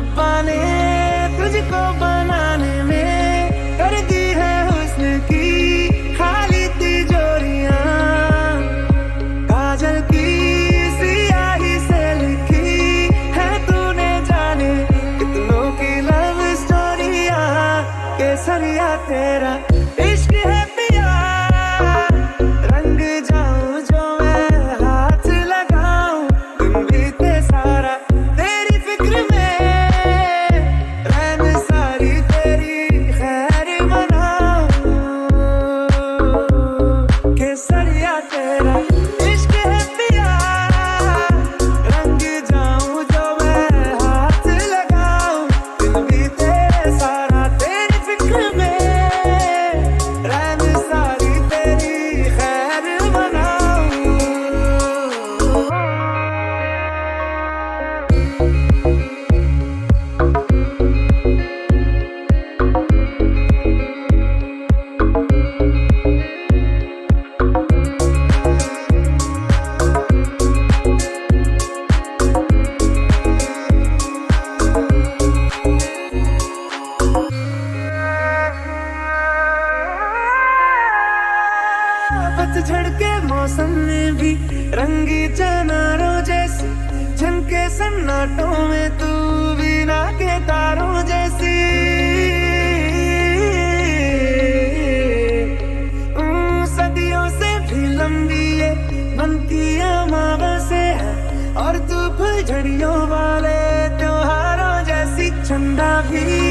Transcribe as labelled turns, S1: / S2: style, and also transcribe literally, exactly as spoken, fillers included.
S1: रब्बा ने तुझको बनाने में कर दी है हुस्न की खाली तिजोरियां, काजल की सियाही से लिखी है तूने जाने कितनों की लव स्टोरियां। केसरिया तेरा इश्क है पिया, रंग जाऊं जो मैं हाथ लगाऊं, दिन बीते सारा तेरी फिक्र में, रहन सारी तेरी खैर मनाऊं। केसरिया तेरा इश्क है पिया, रंग जाऊं जो मैं हाथ लगाऊं, दिन बीते सारा तेरी फिक्र में, रहन सारी तेरी खैर मनाऊं। पतझड़ के मौसम में भी रंगी चनारों जैसी झनके सन्नाटों में तू बिना के तारों जैसी। उम, सदियों से भी लंबी ये मन की अमावस्या है, और तू फुलझड़ियों वाले त्योहारों जैसी चंदा भी